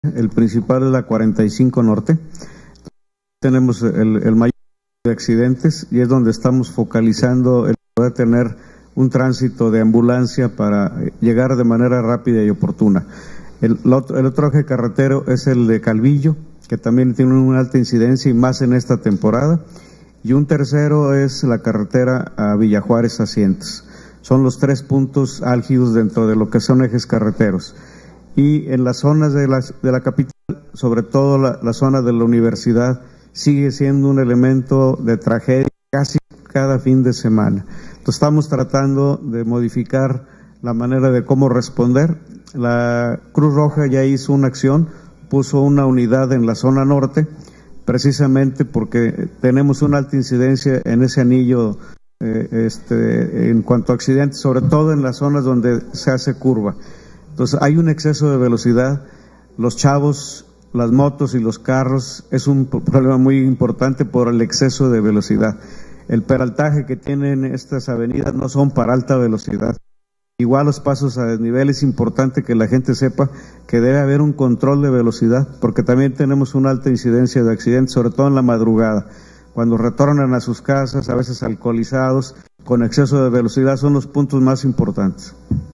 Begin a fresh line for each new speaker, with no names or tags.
El principal es la 45 Norte. Tenemos el mayor de accidentes y es donde estamos focalizando el poder tener un tránsito de ambulancia para llegar de manera rápida y oportuna. El otro eje carretero es el de Calvillo, que también tiene una alta incidencia y más en esta temporada. Y un tercero es la carretera a Villajuárez a Cientos. Son los tres puntos álgidos dentro de lo que son ejes carreteros. Y en las zonas de la capital, sobre todo la zona de la universidad, sigue siendo un elemento de tragedia casi cada fin de semana. Entonces estamos tratando de modificar la manera de cómo responder. La Cruz Roja ya hizo una acción, puso una unidad en la zona norte, precisamente porque tenemos una alta incidencia en ese anillo en cuanto a accidentes, sobre todo en las zonas donde se hace curva. Entonces hay un exceso de velocidad, los chavos, las motos y los carros, es un problema muy importante por el exceso de velocidad. El peraltaje que tienen estas avenidas no son para alta velocidad. Igual los pasos a desnivel, es importante que la gente sepa que debe haber un control de velocidad, porque también tenemos una alta incidencia de accidentes, sobre todo en la madrugada. Cuando retornan a sus casas, a veces alcoholizados, con exceso de velocidad, son los puntos más importantes.